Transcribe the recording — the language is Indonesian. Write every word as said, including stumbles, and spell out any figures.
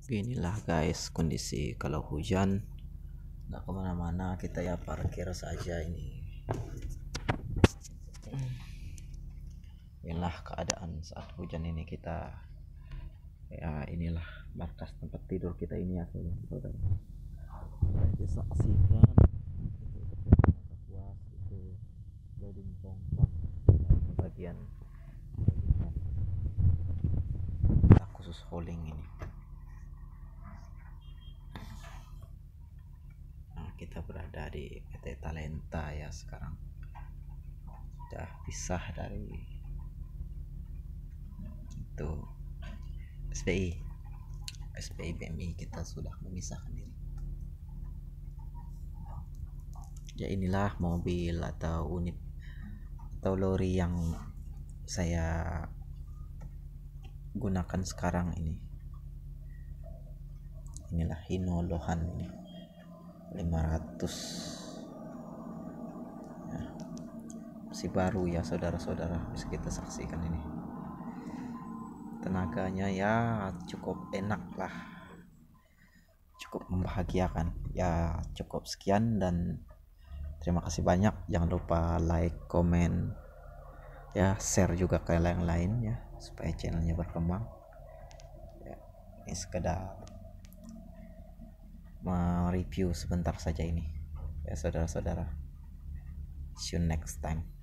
Inilah guys kondisi kalau hujan nggak kemana-mana, kita ya parkir saja ini. Inilah keadaan saat hujan ini, kita ya inilah markas tempat tidur kita ini ya saudara. Bisa saksikan itu loading pompa bagian khusus hauling ini. Nah, kita berada di P T Talenta ya sekarang. Sudah pisah dari itu S P I S P I B M I, kita sudah memisahkan diri. Ya inilah mobil atau unit atau lori yang saya gunakan sekarang ini. Inilah Hino Lohan ini lima ratus ya, masih baru ya saudara-saudara, bisa kita saksikan ini. Tenaganya ya cukup enak lah, cukup membahagiakan ya. Cukup sekian dan terima kasih banyak. Jangan lupa like, komen ya, share juga ke yang lain ya supaya channelnya berkembang ya. Ini sekedar mereview sebentar saja ini ya saudara-saudara. See you next time.